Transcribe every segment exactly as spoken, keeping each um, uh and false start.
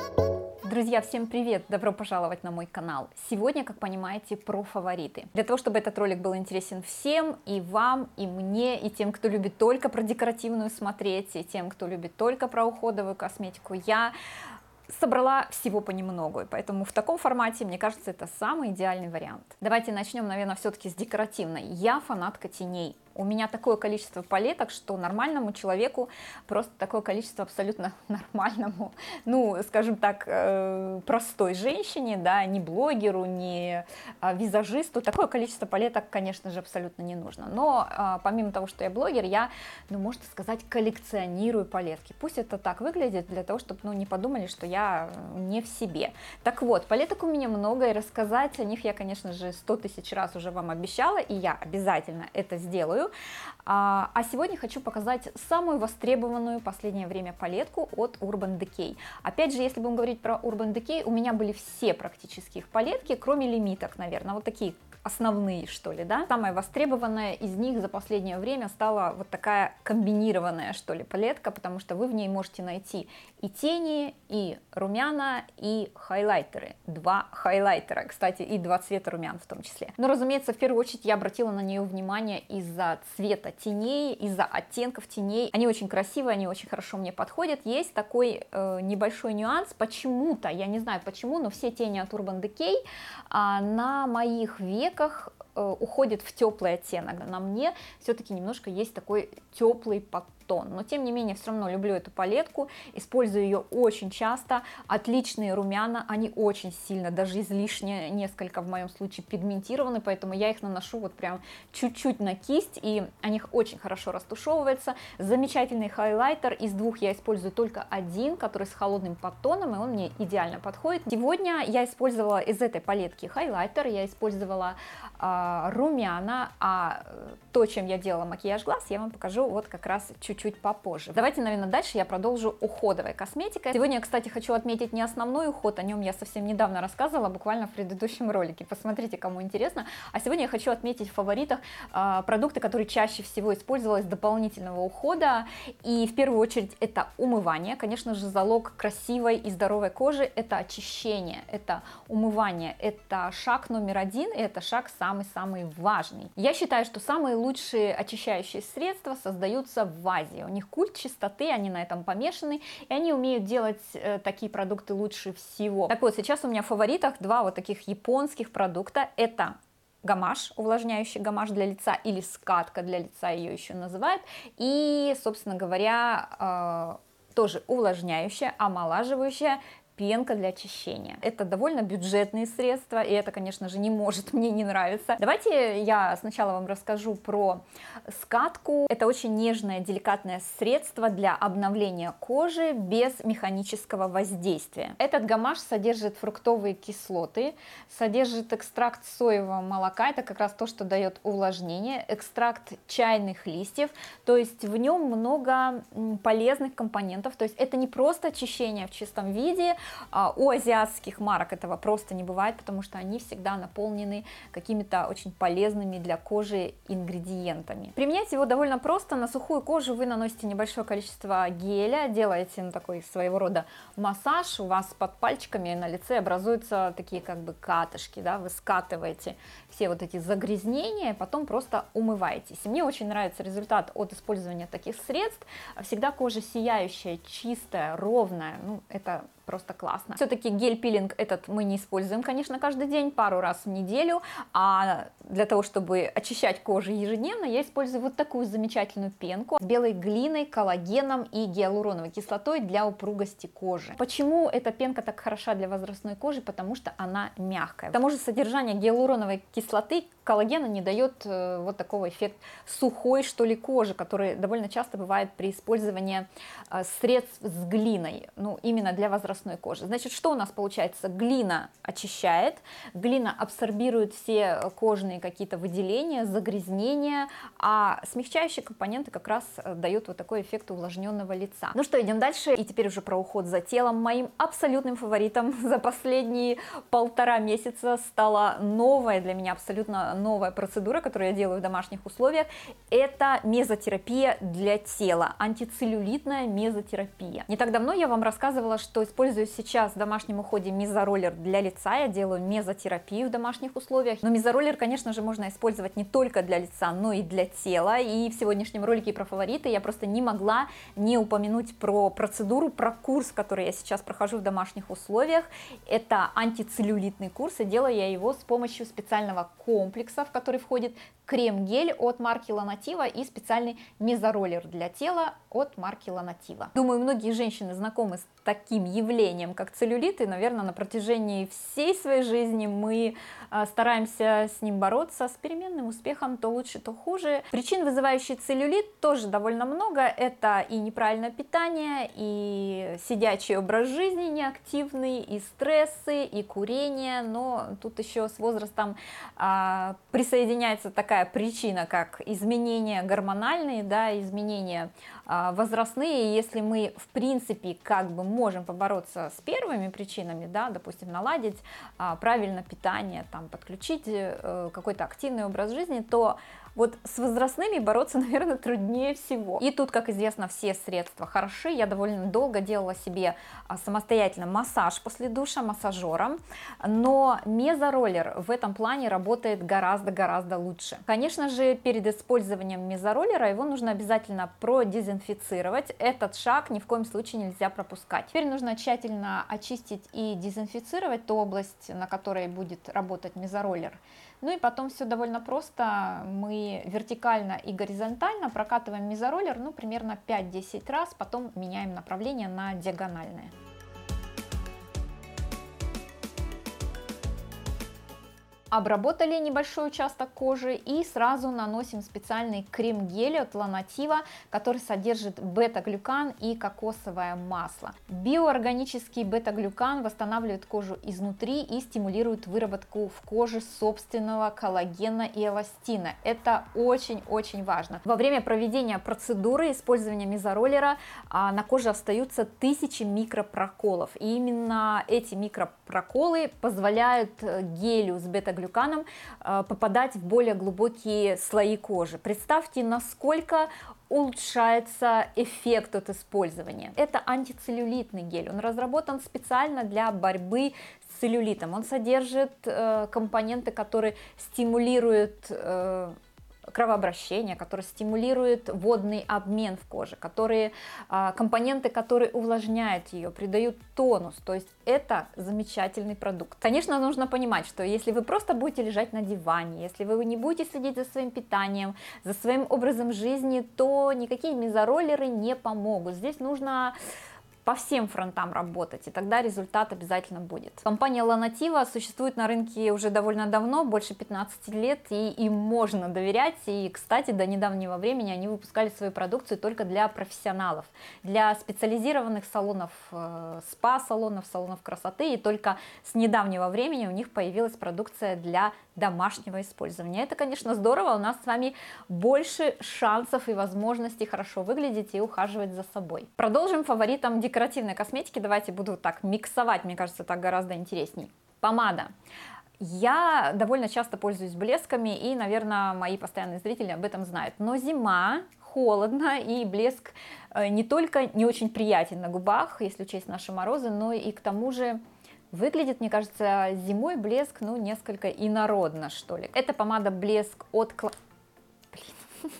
Друзья, всем привет! Добро пожаловать на мой канал. Сегодня, как понимаете, про фавориты. Для того, чтобы этот ролик был интересен всем, и вам, и мне, и тем, кто любит только про декоративную смотреть, и тем, кто любит только про уходовую косметику, я собрала всего понемногу, и поэтому в таком формате, мне кажется, это самый идеальный вариант. Давайте начнем, наверное, все-таки с декоративной. Я фанатка теней. У меня такое количество палеток, что нормальному человеку просто такое количество абсолютно нормальному, ну, скажем так, э, простой женщине, да, не блогеру, не э, визажисту, такое количество палеток, конечно же, абсолютно не нужно. Но э, помимо того, что я блогер, я, ну, можно сказать, коллекционирую палетки. Пусть это так выглядит, для того, чтобы, ну, не подумали, что я не в себе. Так вот, палеток у меня много, и рассказать о них я, конечно же, сто тысяч раз уже вам обещала, и я обязательно это сделаю. А сегодня хочу показать самую востребованную в последнее время палетку от Urban Decay. Опять же, если будем говорить про Urban Decay, у меня были все практически их палетки, кроме лимиток, наверное, вот такие основные, что ли, да. Самая востребованная из них за последнее время стала вот такая комбинированная, что ли, палетка, потому что вы в ней можете найти и тени, и румяна, и хайлайтеры. Два хайлайтера, кстати, и два цвета румян в том числе. Но, разумеется, в первую очередь я обратила на нее внимание из-за цвета теней, из-за оттенков теней. Они очень красивые, они очень хорошо мне подходят. Есть такой э, небольшой нюанс, почему-то, я не знаю почему, но все тени от Urban Decay э, на моих веках уходит в теплый оттенок. На мне все-таки немножко есть такой теплый подтон, но тем не менее все равно люблю эту палетку, использую ее очень часто. Отличные румяна, они очень сильно, даже излишне, несколько в моем случае пигментированы, поэтому я их наношу вот прям чуть-чуть на кисть, и они очень хорошо растушевываются. Замечательный хайлайтер, из двух я использую только один, который с холодным подтоном, и он мне идеально подходит. Сегодня я использовала из этой палетки хайлайтер, я использовала э, румяна, а то, чем я делала макияж глаз, я вам покажу вот как раз чуть-чуть попозже. Давайте, наверное, дальше я продолжу уходовой косметикой. Сегодня, кстати, хочу отметить не основной уход, о нем я совсем недавно рассказывала, буквально в предыдущем ролике. Посмотрите, кому интересно. А сегодня я хочу отметить в фаворитах э, продукты, которые чаще всего использовалась дополнительного ухода. И в первую очередь это умывание. Конечно же, залог красивой и здоровой кожи – это очищение, это умывание, это шаг номер один, и это шаг самый-самый важный. Я считаю, что самые лучшие очищающие средства создаются в Азии. У них культ чистоты, они на этом помешаны, и они умеют делать э, такие продукты лучше всего. Так вот, сейчас у меня в фаворитах два вот таких японских продукта. Это гамаш, увлажняющий гамаш для лица, или скатка для лица ее еще называют, и, собственно говоря, э, тоже увлажняющая, омолаживающая пенка для очищения. Это довольно бюджетные средства, и это, конечно же, не может мне не нравиться. Давайте я сначала вам расскажу про скатку. Это очень нежное, деликатное средство для обновления кожи без механического воздействия. Этот гамаш содержит фруктовые кислоты, содержит экстракт соевого молока, это как раз то, что дает увлажнение, экстракт чайных листьев, то есть в нем много полезных компонентов, то есть это не просто очищение в чистом виде. У азиатских марок этого просто не бывает, потому что они всегда наполнены какими-то очень полезными для кожи ингредиентами. Применять его довольно просто. На сухую кожу вы наносите небольшое количество геля, делаете ну, такой своего рода массаж, у вас под пальчиками на лице образуются такие как бы катышки, да, вы скатываете все вот эти загрязнения, потом просто умываетесь. И мне очень нравится результат от использования таких средств. Всегда кожа сияющая, чистая, ровная, ну это просто классно. Все-таки гель-пилинг этот мы не используем, конечно, каждый день, пару раз в неделю, а для того, чтобы очищать кожу ежедневно, я использую вот такую замечательную пенку с белой глиной, коллагеном и гиалуроновой кислотой для упругости кожи. Почему эта пенка так хороша для возрастной кожи? Потому что она мягкая. К тому же содержание гиалуроновой кислоты, коллагена не дает э, вот такого эффекта сухой, что ли, кожи, который довольно часто бывает при использовании э, средств с глиной, ну, именно для возрастной кожи. Значит, что у нас получается? Глина очищает, глина абсорбирует все кожные какие-то выделения, загрязнения, а смягчающие компоненты как раз дают вот такой эффект увлажненного лица. Ну что, идем дальше, и теперь уже про уход за телом. Моим абсолютным фаворитом за последние полтора месяца стала новая для меня абсолютно новая процедура, которую я делаю в домашних условиях. Это мезотерапия для тела, антицеллюлитная мезотерапия. Не так давно я вам рассказывала, что использую сейчас в домашнем уходе мезороллер для лица, я делаю мезотерапию в домашних условиях. Но мезороллер, конечно же, можно использовать не только для лица, но и для тела. И в сегодняшнем ролике про фавориты я просто не могла не упомянуть про процедуру, про курс, который я сейчас прохожу в домашних условиях. Это антицеллюлитный курс, и делаю я его с помощью специального комплекса, в который входит крем-гель от марки Ланаtiva и специальный мезороллер для тела от марки Ланаtiva. Думаю, многие женщины знакомы с таким явлением, как целлюлит, и, наверное, на протяжении всей своей жизни мы э, стараемся с ним бороться с переменным успехом, то лучше, то хуже. Причин, вызывающих целлюлит, тоже довольно много. Это и неправильное питание, и сидячий образ жизни неактивный, и стрессы, и курение, но тут еще с возрастом э, присоединяется такая причина, как изменения гормональные, да, изменения э, возрастные. Если мы, в принципе, как бы можем побороться с первыми причинами, да, допустим, наладить а, правильное питание, там, подключить э, какой-то активный образ жизни, то вот с возрастными бороться, наверное, труднее всего. И тут, как известно, все средства хороши. Я довольно долго делала себе а, самостоятельно массаж после душа массажером, но мезороллер в этом плане работает гораздо-гораздо лучше. Конечно же, перед использованием мезороллера его нужно обязательно продезинфицировать. Этот шаг ни в коем случае нельзя пропускать. Теперь нужно тщательно очистить и дезинфицировать ту область, на которой будет работать мезороллер. Ну и потом все довольно просто. Мы вертикально и горизонтально прокатываем мезороллер, ну, примерно пять-десять раз, потом меняем направление на диагональное. Обработали небольшой участок кожи и сразу наносим специальный крем-гель от Ланаtiva, который содержит бета-глюкан и кокосовое масло. Биоорганический бета-глюкан восстанавливает кожу изнутри и стимулирует выработку в коже собственного коллагена и эластина. Это очень-очень важно. Во время проведения процедуры использования мезороллера а, на коже остаются тысячи микропроколов. И именно эти микропроколы позволяют гелю с бета-глюканом глюканом попадать в более глубокие слои кожи. Представьте, насколько улучшается эффект от использования. Это антицеллюлитный гель. Он разработан специально для борьбы с целлюлитом. Он содержит э, компоненты, которые стимулируют э, кровообращение, который стимулирует водный обмен в коже, которые, а, компоненты, которые увлажняют ее, придают тонус. То есть это замечательный продукт. Конечно, нужно понимать, что если вы просто будете лежать на диване, если вы не будете следить за своим питанием, за своим образом жизни, то никакие мезороллеры не помогут. Здесь нужно по всем фронтам работать, и тогда результат обязательно будет. Компания Ланаtiva существует на рынке уже довольно давно, больше пятнадцати лет, и им можно доверять. И, кстати, до недавнего времени они выпускали свою продукцию только для профессионалов, для специализированных салонов, э, спа-салонов, салонов красоты, и только с недавнего времени у них появилась продукция для домашнего использования. Это, конечно, здорово, у нас с вами больше шансов и возможностей хорошо выглядеть и ухаживать за собой. Продолжим фаворитом декоративной косметики. Давайте буду так миксовать, мне кажется, так гораздо интересней. Помада. Я довольно часто пользуюсь блесками, и, наверное, мои постоянные зрители об этом знают. Но зима, холодно, и блеск не только не очень приятен на губах, если учесть наши морозы, но и к тому же выглядит, мне кажется, зимой блеск, ну, несколько инородно, что ли. Это помада блеск от... Блин.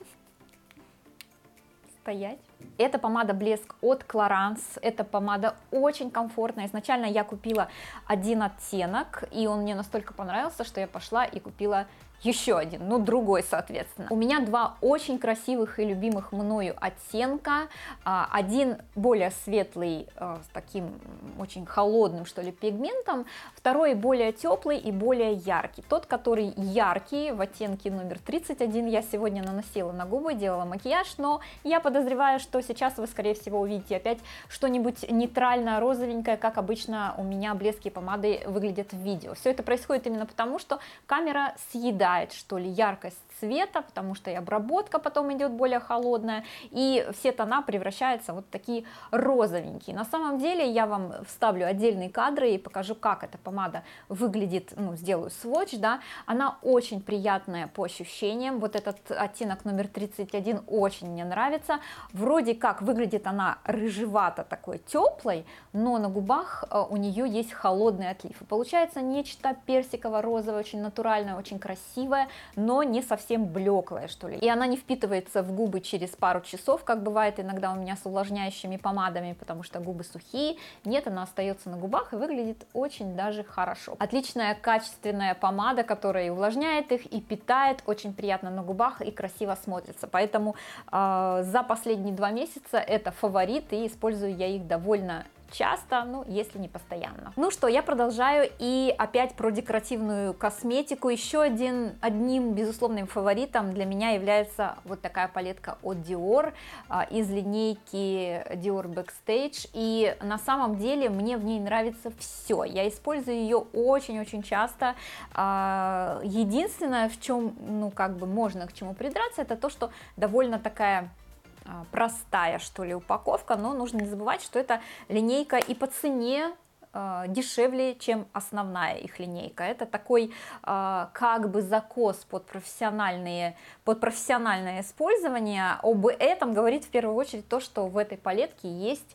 Стоять. Это помада блеск от Clarins. Эта помада очень комфортная. Изначально я купила один оттенок, и он мне настолько понравился, что я пошла и купила еще один, ну другой, соответственно. У меня два очень красивых и любимых мною оттенка. Один более светлый, с таким очень холодным, что ли, пигментом. Второй более теплый и более яркий. Тот, который яркий, в оттенке номер тридцать один, я сегодня наносила на губы, делала макияж, но я подозреваю, что сейчас вы, скорее всего, увидите опять что-нибудь нейтрально-розовенькое, как обычно у меня блески и помады выглядят в видео. Все это происходит именно потому, что камера съедает теряет, что ли, яркость цвета, потому что и обработка потом идет более холодная, и все тона превращаются вот в такие розовенькие. На самом деле я вам вставлю отдельные кадры и покажу, как эта помада выглядит, ну, сделаю сводч, да, она очень приятная по ощущениям, вот этот оттенок номер тридцать один очень мне нравится, вроде как выглядит она рыжевато такой теплой, но на губах у нее есть холодный отлив, и получается нечто персиково-розовое, очень натуральное, очень красивое, но не совсем блеклая, что ли. И она не впитывается в губы через пару часов, как бывает иногда у меня с увлажняющими помадами, потому что губы сухие. Нет, она остается на губах и выглядит очень даже хорошо. Отличная качественная помада, которая и увлажняет их, и питает, очень приятно на губах и красиво смотрится. Поэтому э, за последние два месяца это фаворит, и использую я их довольно часто, ну, если не постоянно. Ну что, я продолжаю, и опять про декоративную косметику. Еще один, одним безусловным фаворитом для меня является вот такая палетка от Dior а, из линейки Dior Backstage, и на самом деле мне в ней нравится все. Я использую ее очень-очень часто. А, единственное, в чем, ну, как бы можно к чему придраться, это то, что довольно такая простая, что ли, упаковка, но нужно не забывать, что это линейка и по цене э, дешевле, чем основная их линейка. Это такой э, как бы закос под профессиональные, под профессиональное использование. Об этом говорит в первую очередь то, что в этой палетке есть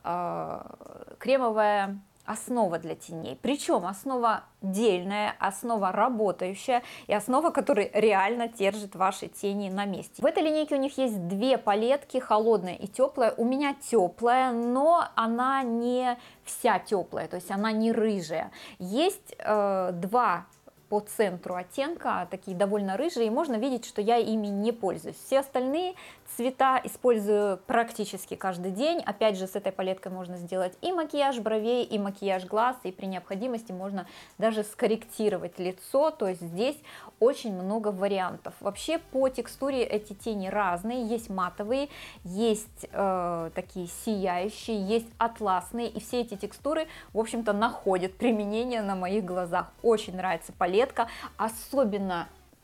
э, кремовая основа для теней, причем основа дельная, основа работающая и основа, которая реально держит ваши тени на месте. В этой линейке у них есть две палетки, холодная и теплая. У меня теплая, но она не вся теплая, то есть она не рыжая. Есть э, два по центру оттенка, такие довольно рыжие, и можно видеть, что я ими не пользуюсь. Все остальные цвета использую практически каждый день. Опять же, с этой палеткой можно сделать и макияж бровей, и макияж глаз, и при необходимости можно даже скорректировать лицо, то есть здесь очень много вариантов. Вообще по текстуре эти тени разные, есть матовые, есть э, такие сияющие, есть атласные, и все эти текстуры, в общем-то, находят применение на моих глазах. Очень нравится палетка, особенно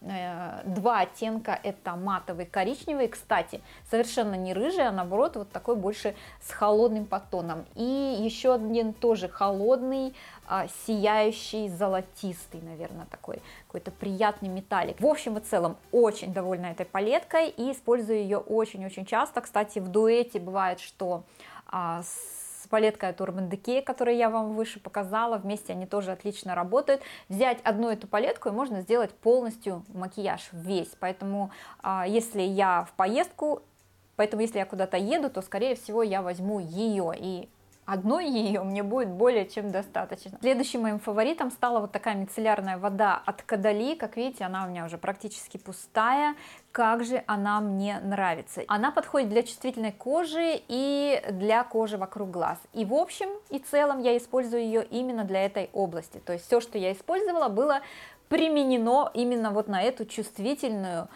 э, два оттенка, это матовый коричневый, кстати, совершенно не рыжий, а наоборот вот такой больше с холодным подтоном, и еще один тоже холодный, э, сияющий, золотистый, наверное, такой какой-то приятный металлик. В общем и целом очень довольна этой палеткой и использую ее очень-очень часто. Кстати, в дуэте бывает, что э, с с палеткой от Urban Decay, которую я вам выше показала, вместе они тоже отлично работают. Взять одну эту палетку и можно сделать полностью макияж весь, поэтому если я в поездку, поэтому если я куда-то еду, то скорее всего я возьму ее, и одной ее мне будет более чем достаточно. Следующим моим фаворитом стала вот такая мицеллярная вода от Кадали. Как видите, она у меня уже практически пустая. Как же она мне нравится. Она подходит для чувствительной кожи и для кожи вокруг глаз. И в общем и целом я использую ее именно для этой области. То есть все, что я использовала, было применено именно вот на эту чувствительную,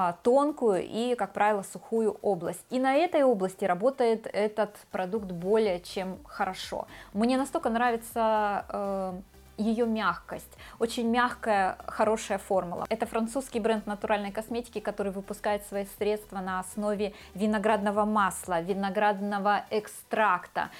тонкую и, как правило, сухую область. И на этой области работает этот продукт более чем хорошо. Мне настолько нравится э, ее мягкость, очень мягкая, хорошая формула. Это французский бренд натуральной косметики, который выпускает свои средства на основе виноградного масла, виноградного экстракта.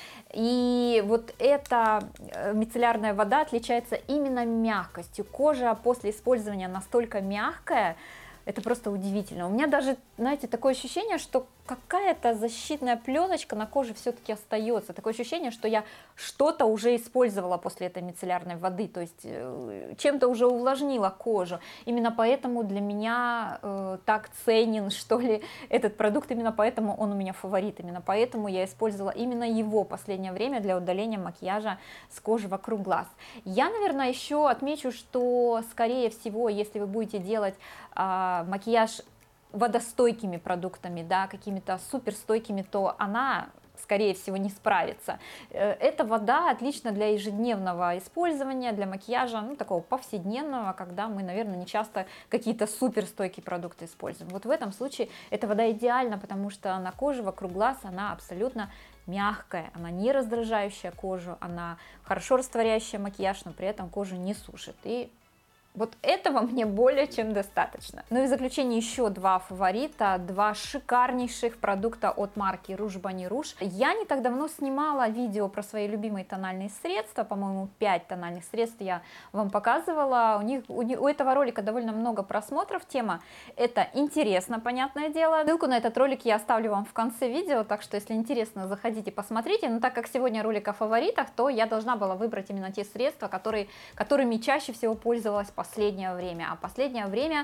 И вот эта мицеллярная вода отличается именно мягкостью. Кожа после использования настолько мягкая, это просто удивительно. У меня даже, знаете, такое ощущение, что какая-то защитная пленочка на коже все-таки остается. Такое ощущение, что я что-то уже использовала после этой мицеллярной воды, то есть чем-то уже увлажнила кожу. Именно поэтому для меня э, так ценен, что ли, этот продукт, именно поэтому он у меня фаворит, именно поэтому я использовала именно его в последнее время для удаления макияжа с кожи вокруг глаз. Я, наверное, еще отмечу, что, скорее всего, если вы будете делать э, макияж водостойкими продуктами, да, какими-то суперстойкими, то она, скорее всего, не справится. Эта вода отлична для ежедневного использования, для макияжа, ну, такого повседневного, когда мы, наверное, не часто какие-то суперстойкие продукты используем. Вот в этом случае эта вода идеальна, потому что на коже вокруг глаз она абсолютно мягкая, она не раздражающая кожу, она хорошо растворяющая макияж, но при этом кожу не сушит. И Вот этого мне более чем достаточно. Ну и в заключение еще два фаворита, два шикарнейших продукта от марки Rouge Bonne Rouge. Я не так давно снимала видео про свои любимые тональные средства, по-моему, пять тональных средств я вам показывала. У них, у, у этого ролика довольно много просмотров, тема это интересно, понятное дело. Ссылку на этот ролик я оставлю вам в конце видео, так что если интересно, заходите, посмотрите. Но так как сегодня ролик о фаворитах, то я должна была выбрать именно те средства, которые, которыми чаще всего пользовалась последнее время. А последнее время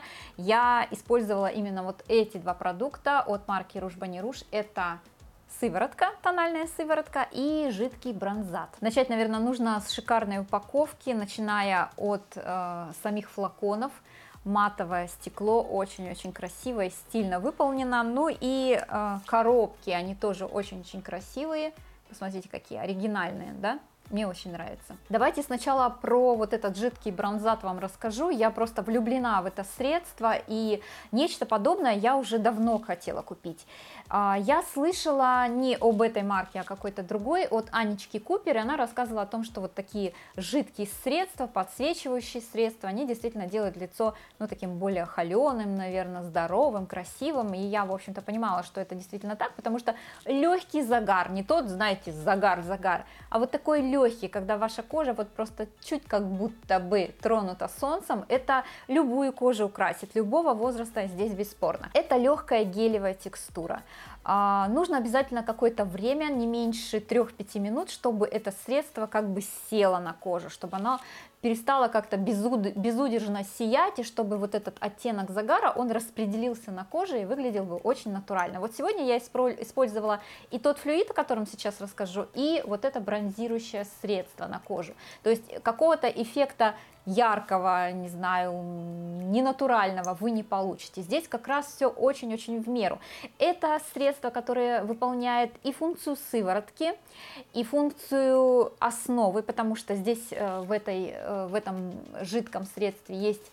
я использовала именно вот эти два продукта от марки Rouge Bonne Rouge. Это сыворотка, тональная сыворотка и жидкий бронзат. Начать, наверное, нужно с шикарной упаковки, начиная от э, самих флаконов. Матовое стекло, очень-очень красиво и стильно выполнено. Ну и э, коробки, они тоже очень-очень красивые. Посмотрите, какие оригинальные, да? Мне очень нравится. Давайте сначала про вот этот жидкий бронзат вам расскажу. Я просто влюблена в это средство, и нечто подобное я уже давно хотела купить. Я слышала не об этой марке, а какой-то другой, от Анечки Купер, и она рассказывала о том, что вот такие жидкие средства, подсвечивающие средства, они действительно делают лицо, ну, таким более холеным, наверное, здоровым, красивым, и я, в общем-то, понимала, что это действительно так, потому что легкий загар, не тот, знаете, загар-загар, а вот такой легкий, когда ваша кожа вот просто чуть как будто бы тронута солнцем, это любую кожу украсит, любого возраста здесь бесспорно. Это легкая гелевая текстура. А, нужно обязательно какое-то время, не меньше трёх-пяти минут, чтобы это средство как бы село на кожу, чтобы оно перестало как-то безуд... безудержно сиять, и чтобы вот этот оттенок загара, он распределился на коже и выглядел бы очень натурально. Вот сегодня я использовала и тот флюид, о котором сейчас расскажу, и вот это бронзирующее средство на кожу. То есть какого-то эффекта яркого, не знаю, ненатурального вы не получите. Здесь как раз все очень-очень в меру. Это средство, которое выполняет и функцию сыворотки, и функцию основы, потому что здесь в, этой, в этом жидком средстве есть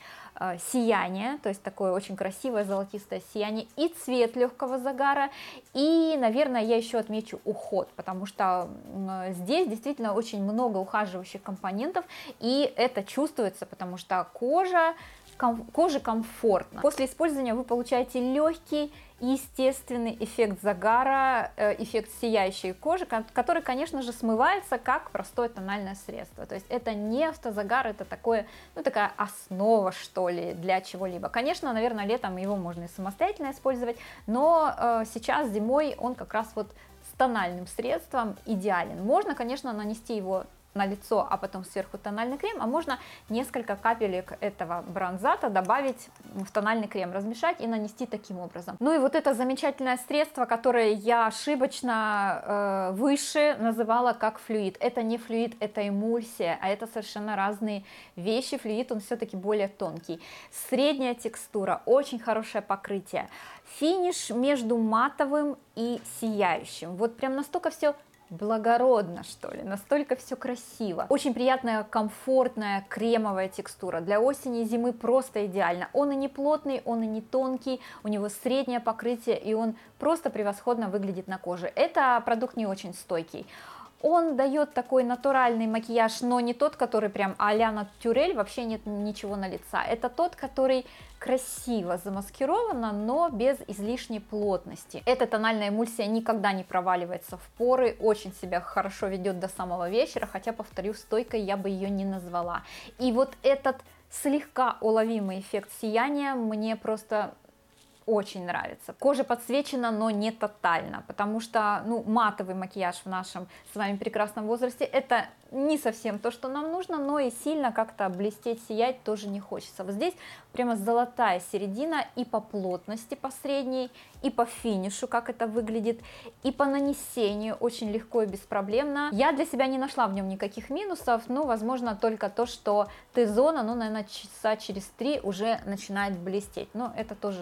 сияние, то есть такое очень красивое золотистое сияние, и цвет легкого загара, и, наверное, я еще отмечу уход, потому что здесь действительно очень много ухаживающих компонентов, и это чувствуется, потому что кожа, ком, коже комфортно. После использования вы получаете легкий, естественный эффект загара, эффект сияющей кожи, который, конечно же, смывается как простое тональное средство. То есть это не автозагар, это такое, ну, такая основа, что ли, для чего-либо. Конечно, наверное, летом его можно и самостоятельно использовать, но э, сейчас зимой он как раз вот с тональным средством идеален. Можно, конечно, нанести его на лицо, а потом сверху тональный крем, а можно несколько капелек этого бронзата добавить в тональный крем, размешать и нанести таким образом. Ну и вот это замечательное средство, которое я ошибочно э, выше называла как флюид. Это не флюид, это эмульсия, а это совершенно разные вещи. Флюид, он все-таки более тонкий. Средняя текстура, очень хорошее покрытие. Финиш между матовым и сияющим. Вот прям настолько все благородно, что ли, настолько все красиво. Очень приятная, комфортная, кремовая текстура. Для осени и зимы просто идеально. Он и не плотный, он и не тонкий, у него среднее покрытие, и он просто превосходно выглядит на коже. Это продукт не очень стойкий. Он дает такой натуральный макияж, но не тот, который прям а-ля натюрель, вообще нет ничего на лица. Это тот, который красиво замаскировано, но без излишней плотности. Эта тональная эмульсия никогда не проваливается в поры, очень себя хорошо ведет до самого вечера, хотя, повторю, стойкой я бы ее не назвала. И вот этот слегка уловимый эффект сияния мне просто очень нравится. Кожа подсвечена, но не тотально, потому что, ну, матовый макияж в нашем с вами прекрасном возрасте — это не совсем то, что нам нужно, но и сильно как-то блестеть, сиять тоже не хочется. Вот здесь прямо золотая середина и по плотности, по средней, и по финишу, как это выглядит, и по нанесению очень легко и беспроблемно. Я для себя не нашла в нем никаких минусов, но, возможно, только то, что Т-зона, ну, наверное, часа через три уже начинает блестеть. Но это тоже для меня не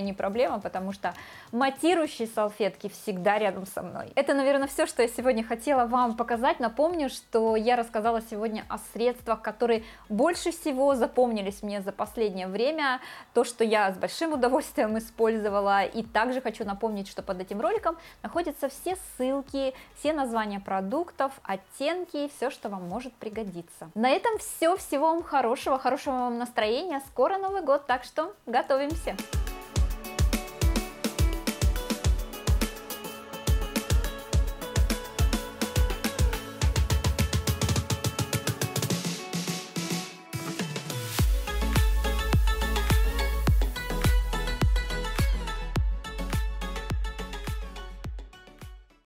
не проблема, потому что матирующие салфетки всегда рядом со мной. Это, наверное, все, что я сегодня хотела вам показать. Напомню, что я рассказала сегодня о средствах, которые больше всего запомнились мне за последнее время, то, что я с большим удовольствием использовала. И также хочу напомнить, что под этим роликом находятся все ссылки, все названия продуктов, оттенки, все, что вам может пригодиться. На этом все. Всего вам хорошего, хорошего вам настроения. Скоро Новый год, так что готовимся.